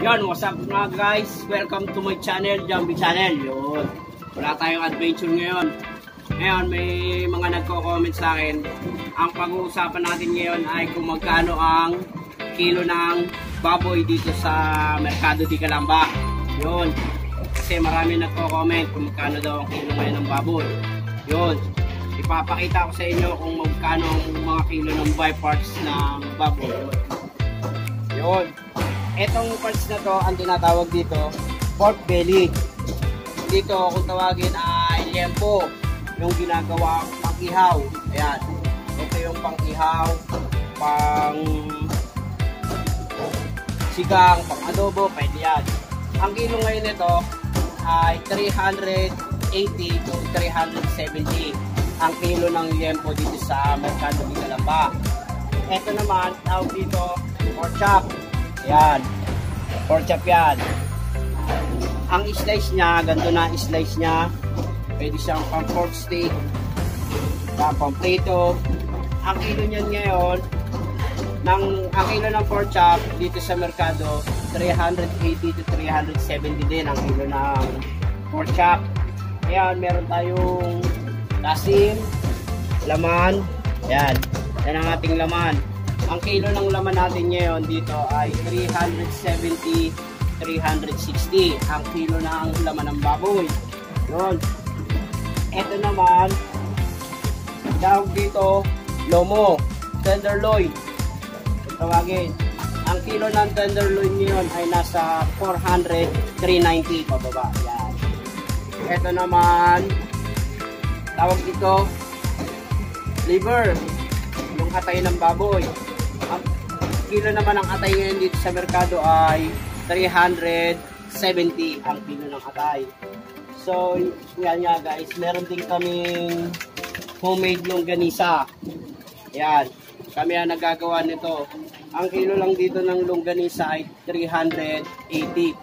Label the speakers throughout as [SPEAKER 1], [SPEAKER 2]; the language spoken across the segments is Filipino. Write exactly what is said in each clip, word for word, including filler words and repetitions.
[SPEAKER 1] Yan, what's up mga guys? Welcome to my channel, Jumbie Channel. Yun. Wala tayong adventure ngayon. Ngayon, may mga nagko-comment sa akin. Ang pag-uusapan natin ngayon ay kung magkano ang kilo ng baboy dito sa Mercado di Calamba. Yun. Kasi marami nagko-comment kung magkano daw ang kilo ngayon ng baboy. Yun. Ipapakita ko sa inyo kung magkano ang mga kilo ng buy parts ng baboy. Yun. Etong parts na to, ang tinatawag dito, pork belly. Dito, kung tawagin ay liempo, yung ginagawa pang-ihaw. Ayan. Ito yung pang-ihaw, pang sigang, pang-adobo, pwede yan. Ang kilo ngayon nito ay three eighty to three seventy ang kilo ng liempo dito sa Mercado di Calamba. Ito naman, tawag dito, pork chop. Yan. Pork chop yan. Ang slice niya, ganito na slice niya. Pwede siyang pang pork steak, pang prito. Ang kilo niyan ngayon, ng, ang kilo ng pork chop dito sa Mercado, three eighty to three seventy din ang kilo ng pork chop. Ayan, meron tayong asim, laman. Yan. Yan ang ating laman. Ang kilo ng laman natin ngayon dito ay three seventy, three sixty ang kilo ng laman ng baboy. Yun. Ito naman, tawag dito, lomo, tenderloin. Tawagin. Ang kilo ng tenderloin ngayon ay nasa four hundred, three ninety pababa. Yan. Ito naman, tawag dito, liver, yung atay ng baboy. Ang kilo naman ng atay ngayon dito sa Mercado ay three seventy ang kilo ng atay. So, yan nga guys, meron din kaming homemade longganisa. Yan, kami ang nagagawa nito. Ang kilo lang dito ng longganisa ay three eighty.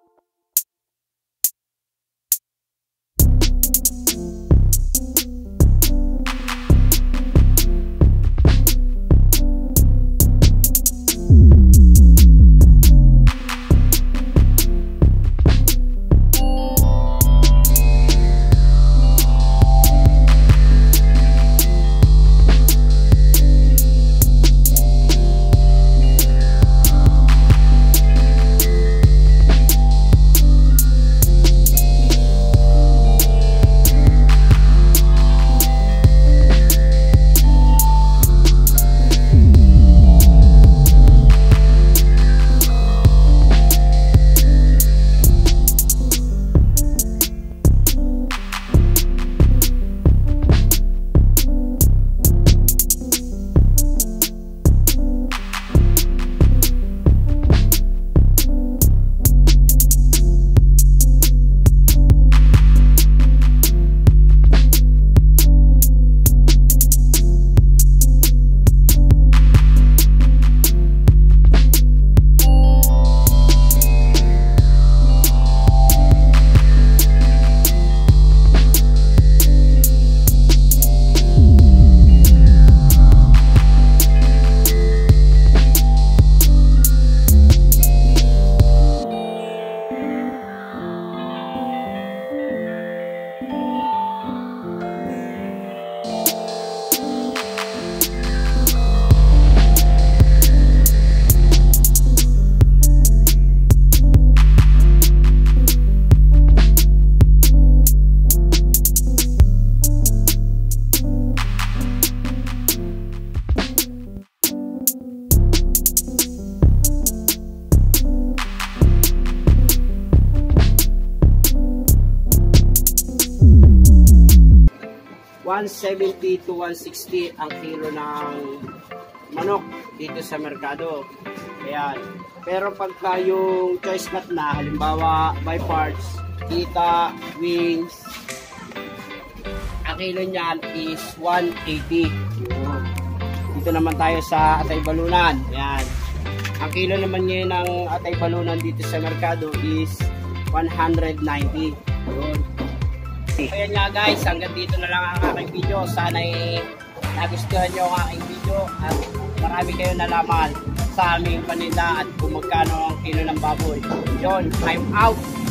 [SPEAKER 1] one seventy to one sixty ang kilo ng manok dito sa Mercado. Ayan. Pero pagka yung choice cut na, halimbawa by parts, kita, wings, ang kilo niyan is one eighty. Dito naman tayo sa atay balunan. Ayan. Ang kilo naman ngayon ng atay balunan dito sa Mercado is one ninety. Yun. Ayan nga guys, hanggang dito na lang ang aking video. Sana'y nagustuhan nyo ang aking video at marami kayo nalaman. sa aming paninda at kung magkano ang kilo ng baboy. Yon, I'm out!